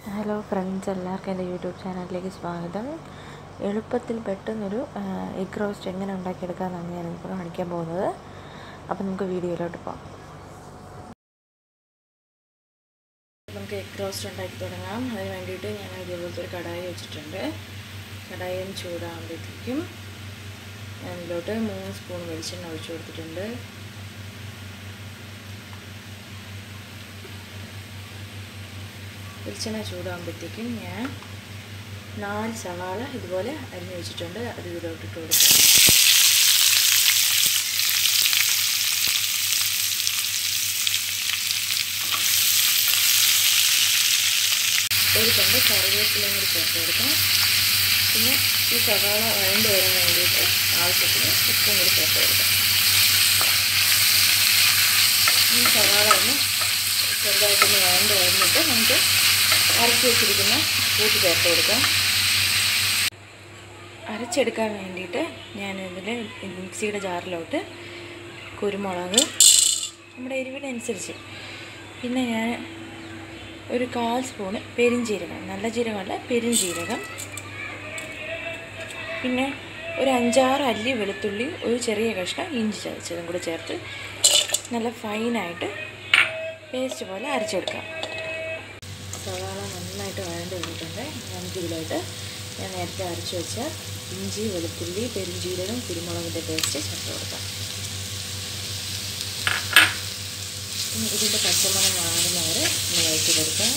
Hello friends, എല്ലാവർക്കും എൻ്റെ YouTube ചാനലിലേക്ക് സ്വാഗതം. എളുപ്പത്തിൽ പെട്ടെന്നൊരു എഗ് റോസ്റ്റ് എങ്ങനെ ഉണ്ടാക്കിയെടുക്കാമെന്നാണ് ഞാനിപ്പോൾ കാണിക്കാൻ പോകുന്നത്. അപ്പോൾ നമുക്ക് വീഡിയോയിലോട്ട് പോകാം. നമുക്ക് എഗ് റോസ്റ്റ് ഉണ്ടാക്കി തുടങ്ങാം. അതിന് വേണ്ടിയിട്ട് ഞാൻ ഇതേപോലത്തെ ഒരു കടായി വെച്ചിട്ടുണ്ട്. കടായി ചൂടാകുമ്പോഴത്തേക്കും ഞാൻ ഇതിലോട്ട് 3 സ്പൂൺ വെളിച്ചെണ്ണ ഒഴിച്ചു കൊടുത്തിട്ടുണ്ട്. വെളിച്ചെണ്ണ ചൂടാകുമ്പോഴത്തേക്കും ഞാൻ 4 സവാള ഇതുപോലെ അരിഞ്ഞു വെച്ചിട്ടുണ്ട്. അത് ഇതിലോട്ട് ഇട്ട് കൊടുക്കാം. ഒരു കണ്ട് കറിവേപ്പിലയും കൂടി ചേർത്ത് കൊടുക്കാം. പിന്നെ ഈ സവാള വഴണ്ട് വരാൻ വേണ്ടിയിട്ട് ആവശ്യത്തിന് ഉപ്പും കൂടി ചേർത്ത് കൊടുക്കാം. ഈ സവാള ഒന്ന് ചെറുതായിട്ടൊന്ന് വഴണ്ട് വരുന്നിട്ട് നമുക്ക് അരച്ച് വെച്ചിരിക്കുന്ന കൂട്ട് ചേർത്ത് കൊടുക്കാം. അരച്ചെടുക്കാൻ വേണ്ടിയിട്ട് ഞാനിതിൽ മിക്സിയുടെ ജാറിലോട്ട് കുരുമുളക് നമ്മുടെ എരിവിനനുസരിച്ച്, പിന്നെ ഞാൻ ഒരു 1/4 സ്പൂണ് പെരുംജീരകം, നല്ല ജീരകമല്ല പെരുംജീരകം, പിന്നെ ഒരു 5-6 അല്ലി വെളുത്തുള്ളി, ഒരു ചെറിയ കഷ്ണം ഇഞ്ചി ചതച്ചതും കൂടെ ചേർത്ത് നല്ല ഫൈനായിട്ട് പേസ്റ്റ് പോലെ അരച്ചെടുക്കാം. സവാള നന്നായിട്ട് വഴണ്ട് വന്നിട്ടുണ്ട്. നമുക്കിതിലോട്ട് ഞാൻ നേരത്തെ അരച്ച് വെച്ച ഇഞ്ചി, വെളുത്തുള്ളി, പെരുംജീരകം, കുരുമുളകിൻ്റെ പേസ്റ്റ് ചേർത്ത് കൊടുക്കാം. ഇനി ഇതിൻ്റെ പച്ചമണം മാറുന്നവരെ ഒന്ന് വഴറ്റി കൊടുക്കാം.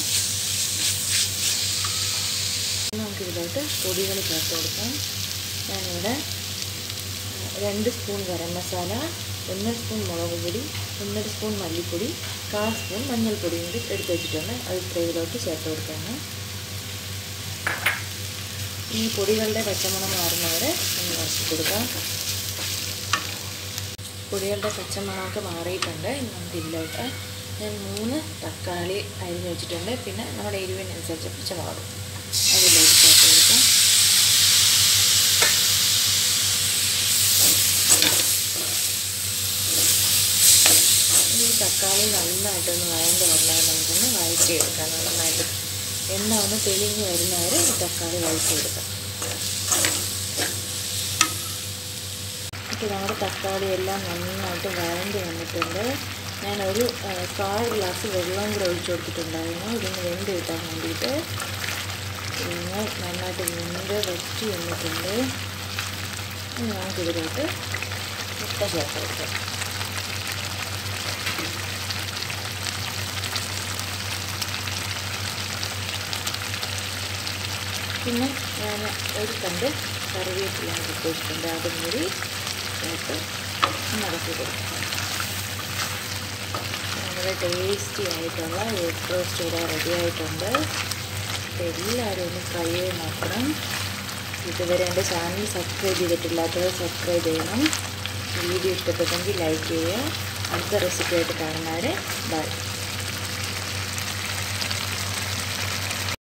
നമുക്കിതിലോട്ട് പൊടികൾ ചേർത്ത് കൊടുക്കാം. ഞാനിവിടെ 2 സ്പൂൺ ഗരം മസാല, 1 സ്പൂൺ മുളക് പൊടി, 1 സ്പൂൺ മല്ലിപ്പൊടി, 1/4 സ്പൂൺ മഞ്ഞൾപ്പൊടിയും കൂടി എടുത്ത് വെച്ചിട്ടുണ്ട്. അത് ഇതിലോട്ട് ചേർത്ത് കൊടുക്കാണ്. ഈ പൊടികളുടെ പച്ചമണം മാറുന്നവരെ ഒന്ന് വറുത്ത് കൊടുക്കാം. പൊടികളുടെ പച്ചമണമൊക്കെ മാറിയിട്ടുണ്ട്. നമുക്കിതിലോട്ട് ഞാൻ 3 തക്കാളി അരിഞ്ഞ് വെച്ചിട്ടുണ്ട്. പിന്നെ നമ്മുടെ എരിവിനനുസരിച്ച് പച്ചമുളക് അതിലോട്ട് ചേർത്ത് കൊടുക്കാം. ഈ തക്കാളി നന്നായിട്ടൊന്ന് വഴണ്ട് വന്നാൽ നമുക്കൊന്ന് വഴറ്റിയെടുക്കാം. നന്നായിട്ട് എണ്ണ ഒന്ന് തെളിഞ്ഞ് വരുന്നവരെ ഈ തക്കാളി വഴറ്റിയെടുക്കാം. അപ്പോൾ നമ്മുടെ തക്കാളി എല്ലാം നന്നായിട്ട് വഴണ്ട് വന്നിട്ടുണ്ട്. ഞാനൊരു 1/4 ഗ്ലാസ് വെള്ളം കൂടെ ഒഴിച്ചു കൊടുത്തിട്ടുണ്ടായിരുന്നു ഇതിന് വെന്ത് കിട്ടാൻ വേണ്ടിയിട്ട്. പിന്നെ നന്നായിട്ട് വെന്ത് വറ്റി വന്നിട്ടുണ്ട്. നമുക്കിതിലോട്ട് മുട്ട ചേർത്ത് കൊടുക്കാം. പിന്നെ ഞാൻ ഒരു കണ്ട് കറിവേപ്പിലയും ഇട്ട് വെച്ചിട്ടുണ്ട്. അതും കൂടി ചേർത്ത് നടത്തി കൊടുക്കാം. വളരെ ടേസ്റ്റി ആയിട്ടുള്ള എഗ് റോസ്റ്റ് ഇവിടെ റെഡി ആയിട്ടുണ്ട്. എല്ലാവരും ഒന്ന് ട്രൈ ചെയ്ത് നോക്കണം. ഇതുവരെ എൻ്റെ ചാനൽ സബ്സ്ക്രൈബ് ചെയ്തിട്ടില്ലാത്തവർ സബ്സ്ക്രൈബ് ചെയ്യണം. വീഡിയോ ഇഷ്ടപ്പെട്ടെങ്കിൽ ലൈക്ക് ചെയ്യുക. അടുത്ത റെസിപ്പി ആയിട്ട് കാണുന്നവരെ ബൈ.